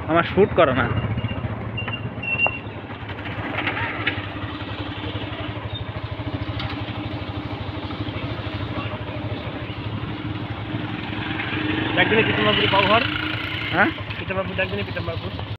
আমার শ্যুট করো না। একদিনে পিতাম্বরপুরে পাও ঘর। হ্যাঁ, পিতাম্বরপুর একদিনে পিতাম্বরপুর